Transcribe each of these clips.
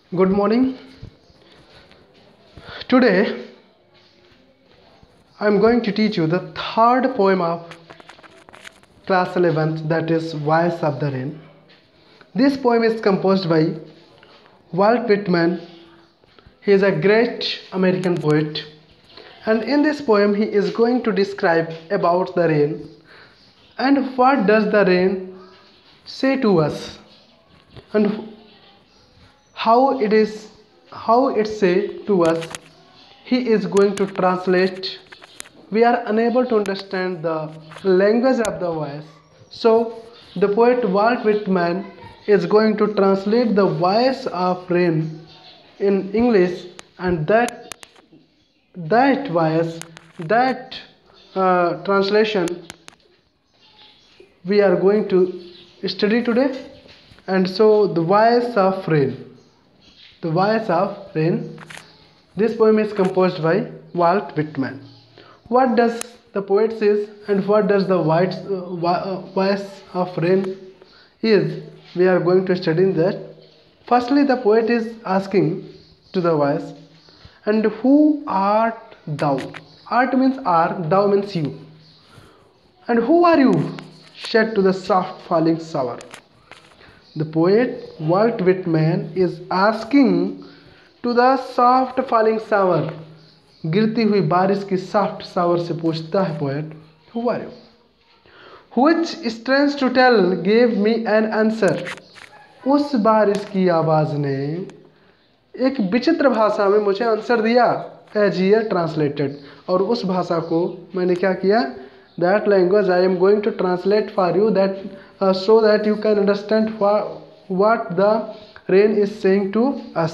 Good morning. Today I am going to teach you the third poem of class 11th, that is Voice of the Rain. This poem is composed by Walt Whitman. He is a great American poet, and in this poem he is going to describe about the rain and what does the rain say to us and how it say to us. He is going to translate. We are unable to understand the language of the voice, so the poet Walt Whitman is going to translate the voice of rain in English, and that voice, that translation we are going to study today. And so the voice of rain, the voice of rain, this poem is composed by Walt Whitman. What does the poet says and what does the voice of rain is, we are going to study in that. Firstly, the poet is asking to the voice, and who art thou? Art means are, thou means you. And who are you? Shed to the soft falling shower. The poet Walt Whitman is asking to the soft falling shower. गिरती हुई बारिश की soft shower से पूछता है poet, who are you? Which strange to tell gave me an answer. उस बारिश की आवाज़ ने एक विचित्र भाषा में मुझे आंसर दिया, एज हियर ट्रांसलेटेड. और उस भाषा को मैंने क्या किया, that language I am going to translate for you, that so that you can understand what the rain is saying to us.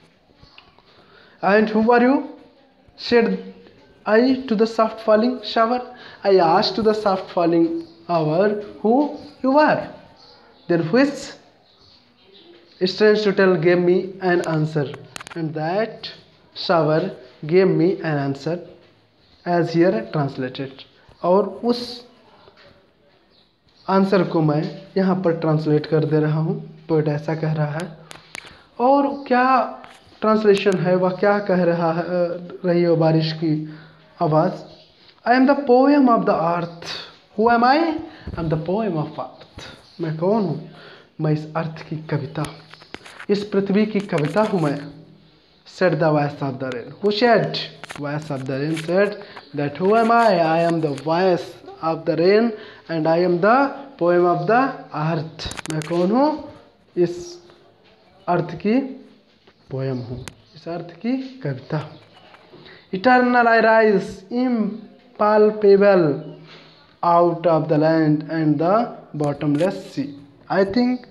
And who are you? Said I to the soft falling shower. I asked to the soft falling hour, who you are. Then which strange to tell gave me an answer, and that shower gave me an answer, as here translated. और उस answer को मैं यहाँ पर translate कर दे रहा हूँ. Poet ऐसा कह रहा है. और क्या ट्रांसलेशन है, वह क्या कह रहा है, रही हो बारिश की आवाज़. I am the poem of the earth. Who am I? I am the poem of earth. मैं कौन हूँ? मैं इस अर्थ की कविता, इस पृथ्वी की कविता हूँ मैं. Said the voice of the rain. Who said? Voice of the rain said that who am I? I am the voice of the rain and I am the poem of the earth. मैं कौन हूँ? इस अर्थ की poem हूँ, इस अर्थ की कविता हूँ. Eternal I rise impalpable out of the land and the bottomless sea. I think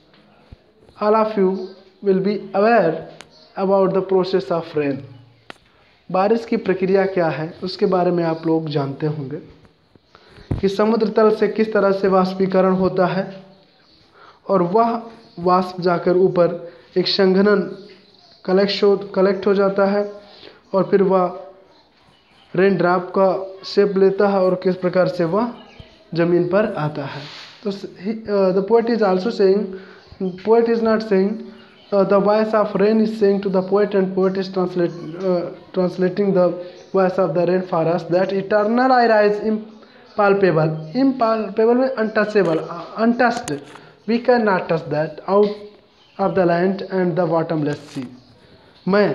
all of you will be aware about the process of rain. बारिश की प्रक्रिया क्या है उसके बारे में आप लोग जानते होंगे कि समुद्र तल से किस तरह से वाष्पीकरण होता है, और वह वाष्प जाकर ऊपर एक संघनन कलेक्ट हो जाता है, और फिर वह रेन ड्रॉप का शेप लेता है और किस प्रकार से वह ज़मीन पर आता है. तो the poet is also saying, poet is not saying, the voice of rain is saying to the poet, and poet is translating the voice of the rain for us, that eternal I rise impalpable. Impalpable means untouchable, untouched. We cannot touch that, out of the land and the bottomless sea. मैं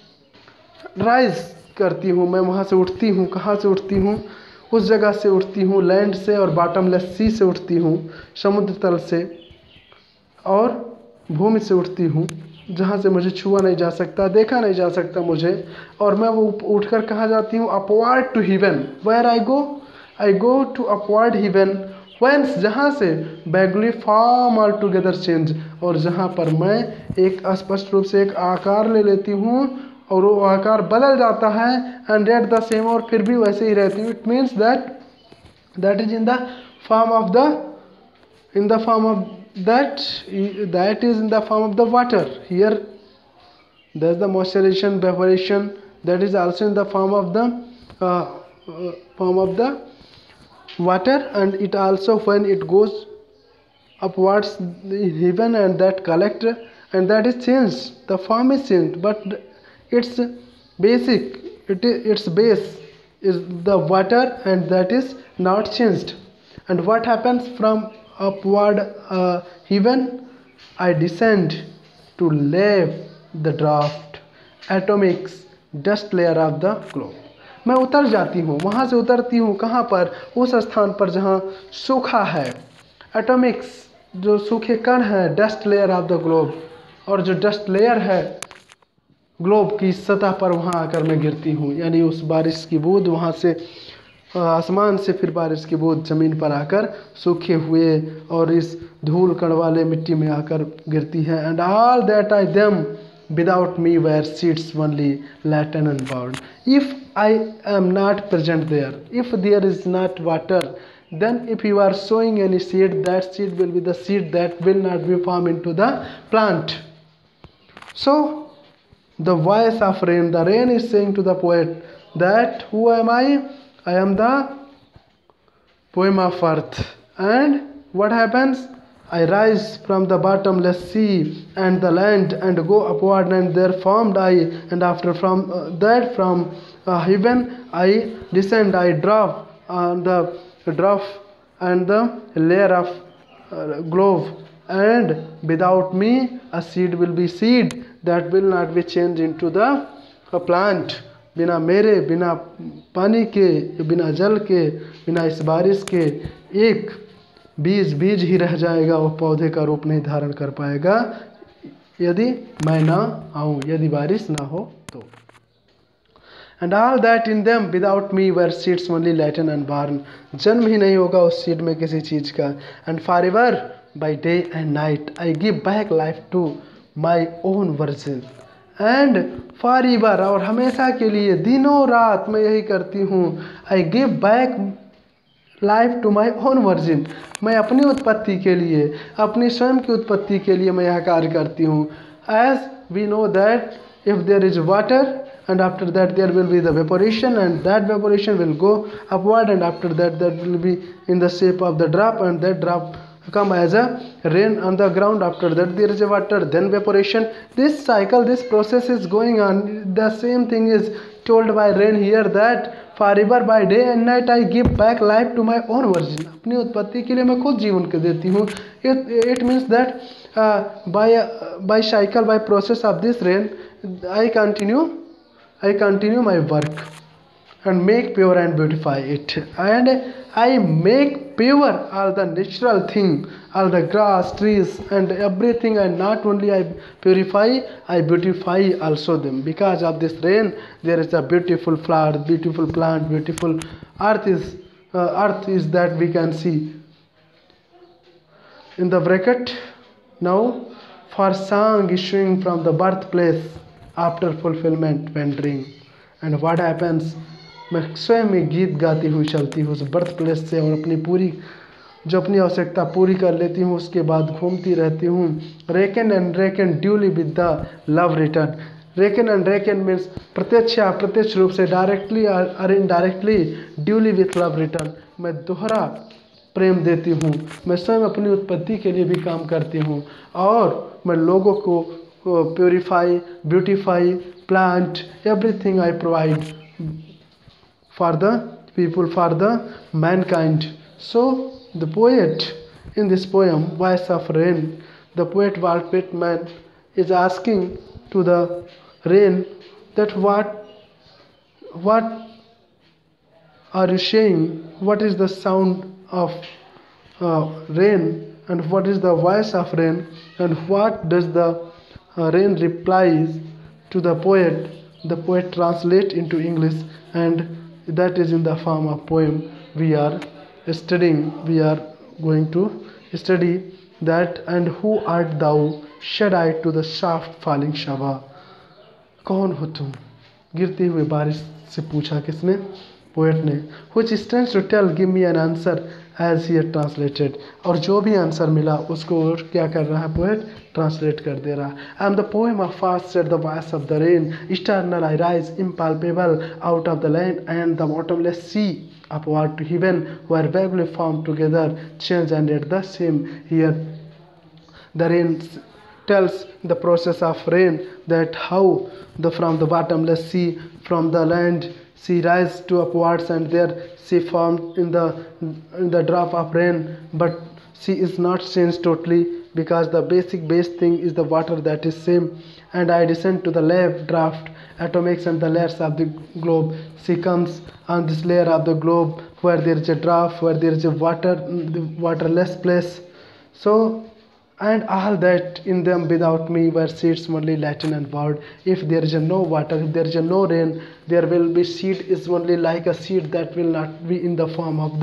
rise करती हूँ, मैं वहाँ से उठती हूँ. कहाँ से उठती हूँ? उस जगह से उठती हूँ, लैंड से, और बॉटमलेस सी से उठती हूँ, समुद्र तल से और भूमि से उठती हूँ, जहाँ से मुझे छुआ नहीं जा सकता, देखा नहीं जा सकता मुझे. और मैं वो उठकर कहाँ जाती हूँ? Upward to heaven. Where I go? I go to upward heaven. Whence, जहाँ से vaguely form altogether change, और जहाँ पर मैं एक स्पष्ट रूप से एक आकार ले लेती हूँ और वो आकार बदल जाता है, एंड एट द सेम, और फिर भी वैसे ही रहती हूँ. It means that is in the form of that is in the form of the water. Here there's the moisturization, evaporation, that is also in the form of the water, and it also, when it goes upwards in heaven and that collect and that is changed. The form is changed, but its basic, its base is the water, and that is not changed. And what happens from upward heaven? I descend to leave the draft atomics dust layer of the globe. मैं उतर जाती हूँ, वहाँ से उतरती हूँ कहाँ पर? उस स्थान पर जहाँ सूखा है, एटॉमिक्स जो सूखे कण हैं, dust layer of the globe, और जो डस्ट लेयर है ग्लोब की सतह पर, वहाँ आकर मैं गिरती हूँ। यानी उस बारिश की बूंद वहाँ से आसमान से फिर बारिश की बूंद ज़मीन पर आकर सूखे हुए और इस धूल कण वाले मिट्टी में आकर गिरती है। And all that I them without me were seeds only, latent and bound. If I am not present there, if there is not water, then if you are sowing any seed, that seed will be the seed that will not be formed into the plant. So the voice of rain, the rain is saying to the poet that who am I? I am the poem of earth. And what happens? I rise from the bottomless sea and the land and go upward, and there formed I, and after from that from heaven I descend. I drop on the drop and the layer of globe, and without me a seed will be seed that will not be changed into the plant. बिना मेरे, बिना पानी के, बिना जल के, बिना इस बारिश के एक बीज बीज ही रह जाएगा, वो पौधे का रूप नहीं धारण कर पाएगा यदि मैं ना आऊँ, यदि बारिश ना हो तो। And all that in them without me were seeds only latent and born, जन्म ही नहीं होगा उस सीड में किसी चीज़ का। And for ever by day and night I give back life to my own origin. And for ever, और हमेशा के लिए, दिनों रात मैं यही करती हूँ। I give back life to my own origin, मैं अपनी उत्पत्ति के लिए, अपनी स्वयं की उत्पत्ति के लिए मैं यह कार्य करती हूँ। As we know that if there is water and after that there will be the evaporation, and that evaporation will go upward, and after that that will be in the shape of the drop, and that drop come as a rain on the ground. After that there is a water, then evaporation. This cycle, this process is going on. The same thing is told by rain here that forever by day and night I give back life to my own virgin. अपनी उत्पत्ति के लिए मैं खुद जीवन को देती हूँ. It means that by cycle, by process of this rain, I continue my work and make pure and beautify it, and I make pure all the natural thing, all the grass, trees and everything, and not only I purify, I beautify also them. Because of this rain there is a beautiful flower, beautiful plant, beautiful earth is that we can see in the bracket. Now for song issuing from the birthplace after fulfillment wandering, and what happens, मैं स्वयं में गीत गाती हुई चलती हूँ उस birth place से, और अपनी पूरी जो अपनी आवश्यकता पूरी कर लेती हूँ, उसके बाद घूमती रहती हूँ। Reckon and reckon duly with the love return. Reckon and reckon means प्रत्यक्ष या अप्रत्यक्ष रूप से, डायरेक्टली और indirectly, duly with love return, मैं दोहरा प्रेम देती हूँ। मैं स्वयं अपनी उत्पत्ति के लिए भी काम करती हूँ, और मैं लोगों को purify, beautify, plant, everything I provide for the people, for the mankind. So the poet in this poem, Voice of Rain, the poet Walt Whitman is asking to the rain that what are you saying? What is the sound of rain, and what is the voice of rain, and what does the rain replies to the poet? The poet translate into English, and that is in the form of poem we are studying. We are going to study that. And who art thou, said I to the soft falling shower. कौन हो तुम, गिरती हुई बारिश से पूछा किसने? Poet ने। Which stands to tell, give me an answer as here translated. और जो भी आंसर मिला उसको क्या कर रहा है पोएट? ट्रांसलेट कर दे रहा। I am the poem of fast, said the voice of the rain. Eternal I rise, impalpable, out of the land and the bottomless sea, upward to heaven, where vaguely formed together, change and at the same here. The rain tells the process of rain, that how the from the bottomless sea, from the land sea rise to upwards, and there sea formed in the drop of rain. But sea is not changed totally, because the basic base thing is the water, that is same. And I descend to the layer draft atomics and the layers of the globe. She comes on this layer of the globe where there is a draft, where there is a water, the waterless place. So, and all that in them without me were seeds only Latin and word. If there is a no water, if there is a no rain, there will be seed is only like a seed that will not be in the form of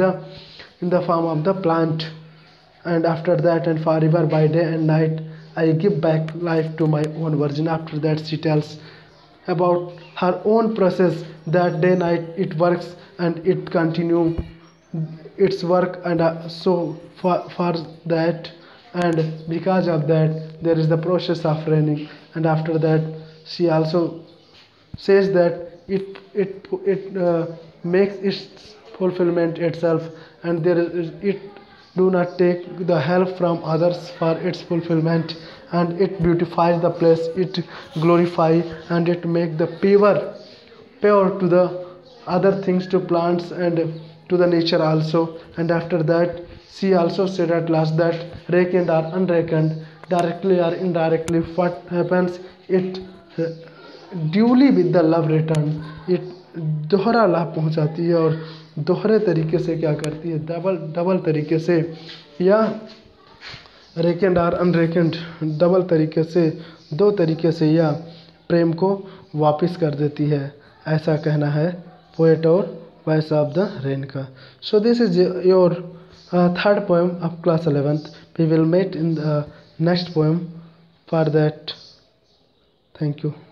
the plant. And after that, and forever by day and night, I give back life to my own virgin. After that, she tells about her own process, that day night it works and it continue its work. And so for that, and because of that, there is the process of raining. And after that, she also says that it makes its fulfillment itself, and there is it do not take the help from others for its fulfillment. And it beautifies the place, it glorify, and it make the pure to the other things, to plants and to the nature also. And after that, she also said at last that reckoned or unreckoned, directly or indirectly, what happens, it duly with the love return, ये दोहरा लाभ पहुंचाती है, और दोहरे तरीके से क्या करती है, डबल डबल तरीके से, या रेकेंड और अनरेकेंड डबल तरीके से, दो तरीके से यह प्रेम को वापस कर देती है। ऐसा कहना है पोएट और वॉइस ऑफ द रेन का। So this is your third poem of class 11th। We will met in the next poem. For that, thank you.